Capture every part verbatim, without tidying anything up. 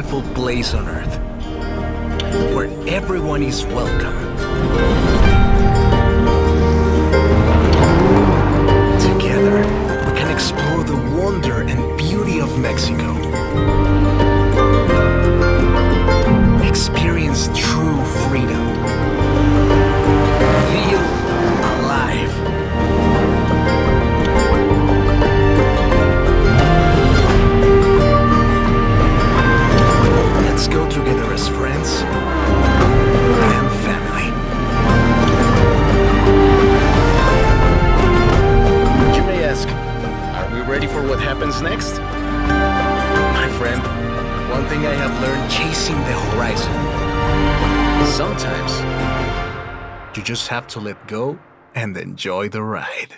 beautiful place on Earth, where everyone is welcome. Together, we can explore the wonder and beauty of Mexico. Experience true freedom. Feel alive. Let's go together as friends and family. You may ask, are we ready for what happens next? My friend, one thing I have learned chasing the horizon. Sometimes, you just have to let go and enjoy the ride.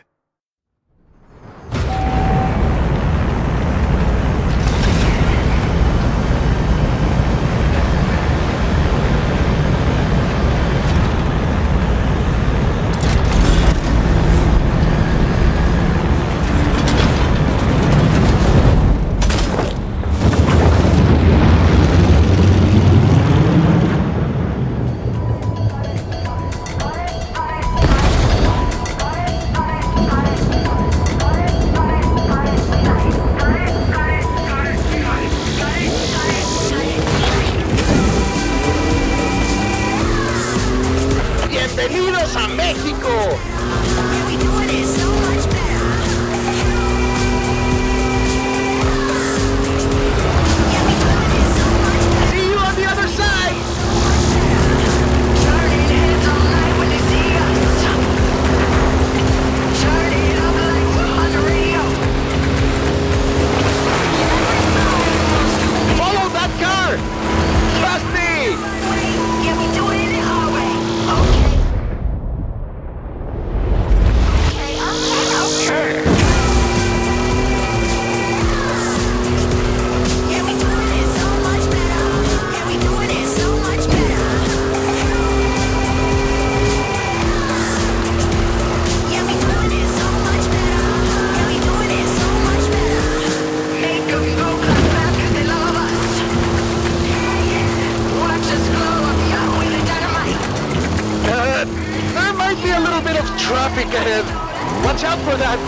¡Bienvenidos a México! See you on the other side! Follow that car! Trust me! Yeah, we do it in the hallway. Okay. Traffic ahead. Watch out for that.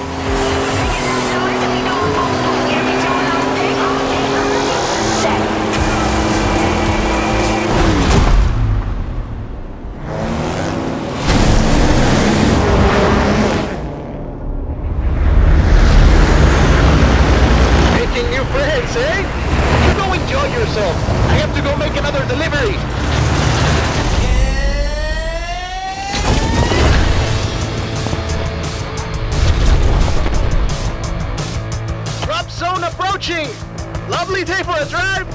Making new friends, eh? You go enjoy yourself. I have to go make another delivery. Zone approaching! Lovely day for a drive!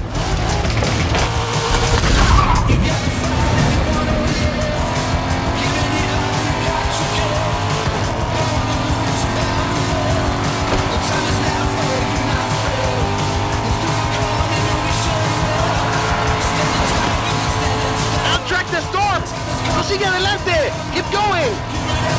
Outtrack the storm! Prosigue adelante! Keep going!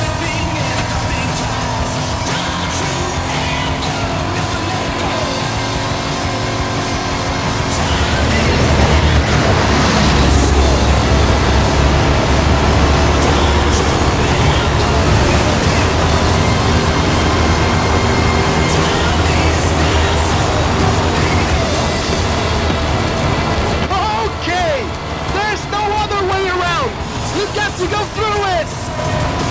You've got to go through it!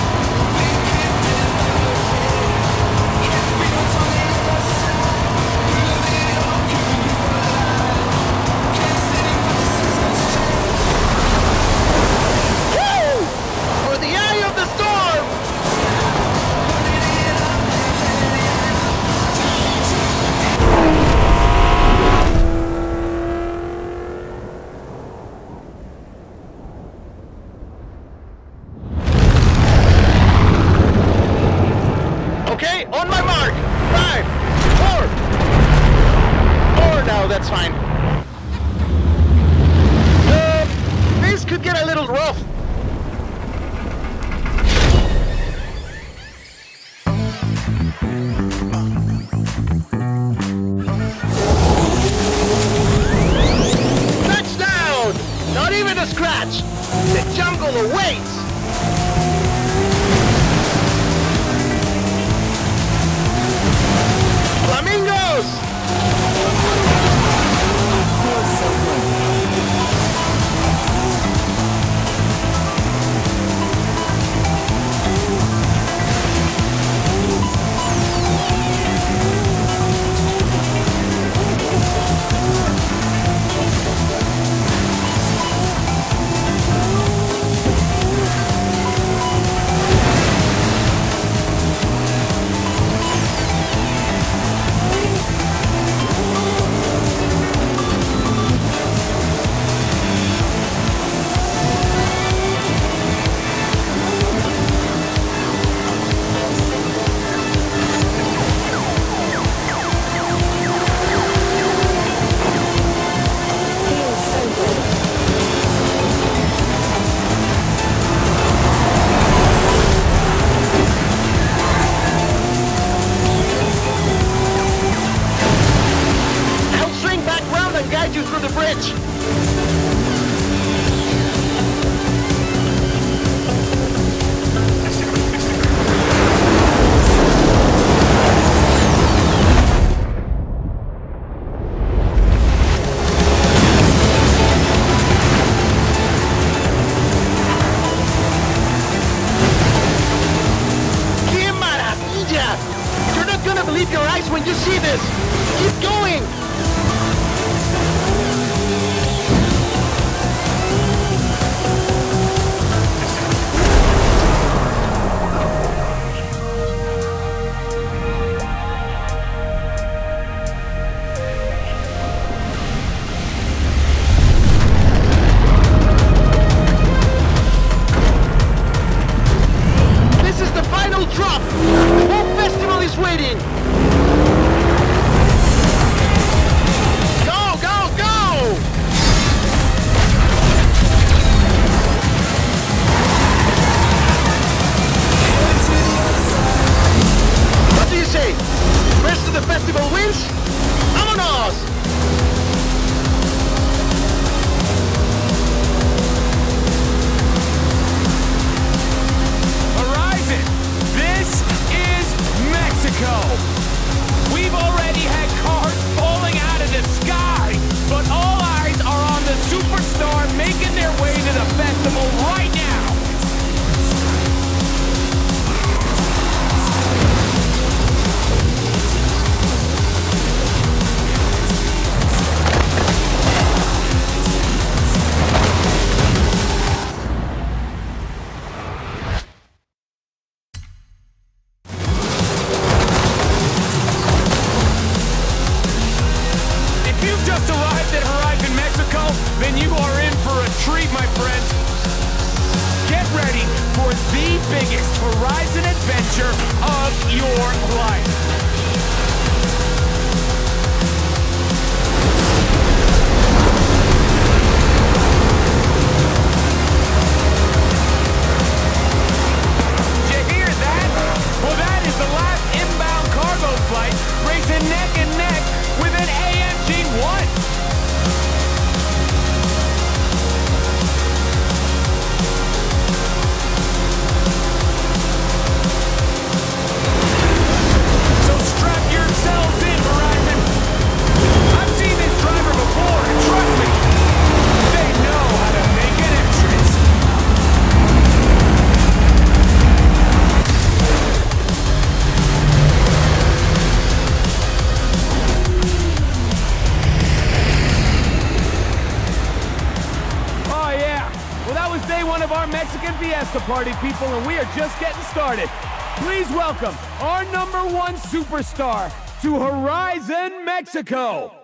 Flamingos! Feels so good. You through the bridge! ¡Qué maravilla! You're not gonna believe your eyes when you see this! Keep going! Drop! The whole festival is waiting! Go, go, go! What do you say? The rest of the festival wins? ¡Vámonos! We've already had cars falling out of the sky, but all eyes are on the superstar making their way to the festival right now. Then you are in for a treat, my friends. Get ready for the biggest Horizon adventure of your life. Did you hear that? Well, that is the last inbound cargo flight racing neck and neck with an A M G one. One of our Mexican Fiesta Party people, and we are just getting started. Please welcome our number one superstar to Horizon Mexico.